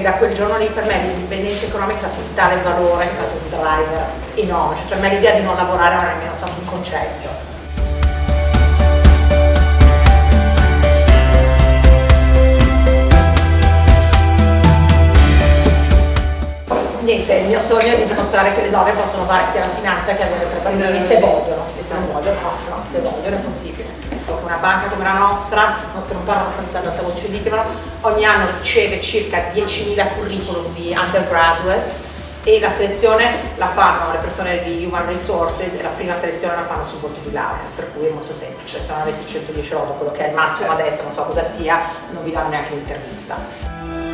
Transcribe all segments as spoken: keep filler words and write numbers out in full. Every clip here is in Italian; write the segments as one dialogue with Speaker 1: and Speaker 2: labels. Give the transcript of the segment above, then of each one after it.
Speaker 1: da quel giorno lì per me l'indipendenza economica è stato un tale valore, è stato un driver enorme, cioè per me l'idea di non lavorare non è nemmeno stato un concetto. Niente, il mio sogno è di dimostrare che le donne possono fare sia la finanza che avere tre bambini se vogliono, e se non vogliono no, no, se vogliono è possibile. Una banca come la nostra, non se non parla abbastanza ad alta voce, ditemelo, ogni anno riceve circa diecimila curriculum di undergraduates e la selezione la fanno le persone di Human Resources e la prima selezione la fanno sul voto di laurea, per cui è molto semplice, se non avete centodieci lode, quello che è il massimo adesso, non so cosa sia, non vi danno neanche l'intervista.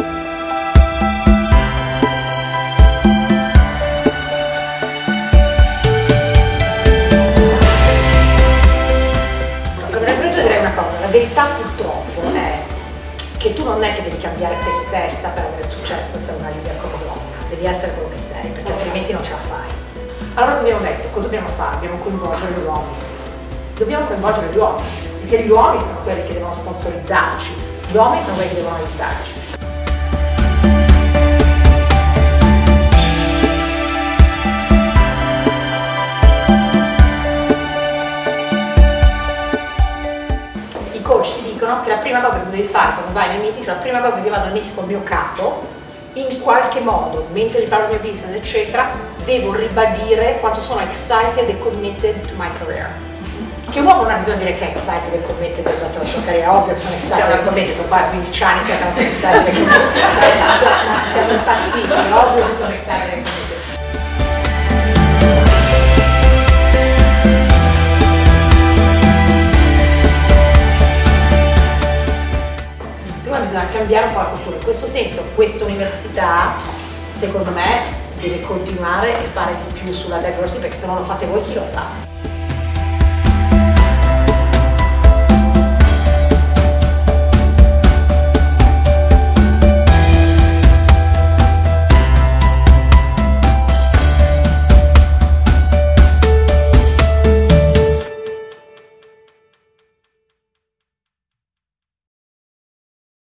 Speaker 1: La verità purtroppo è che tu non è che devi cambiare te stessa per avere successo se una leader come donna, devi essere quello che sei, perché altrimenti non ce la fai. Allora cosa abbiamo detto? Cosa dobbiamo fare? Dobbiamo coinvolgere gli uomini. Dobbiamo coinvolgere gli uomini, perché gli uomini sono quelli che devono sponsorizzarci, gli uomini sono quelli che devono aiutarci. Coach ti dicono che la prima cosa che tu devi fare quando vai nel meeting, cioè la prima cosa che io vado al meeting con il mio capo, in qualche modo, mentre gli parlo del mio business, eccetera, devo ribadire quanto sono excited e committed to my career. Che un uomo non ha bisogno di dire che è excited e committed per la sua carriera, ovvio che sono excited e committed, sono qua a quindici anni, siamo excited e committed. Siamo impazziti, è ovvio che sono excited e committed. Bisogna cambiare un po' la cultura. In questo senso questa università secondo me deve continuare e fare di più sulla diversity, perché se non lo fate voi chi lo fa?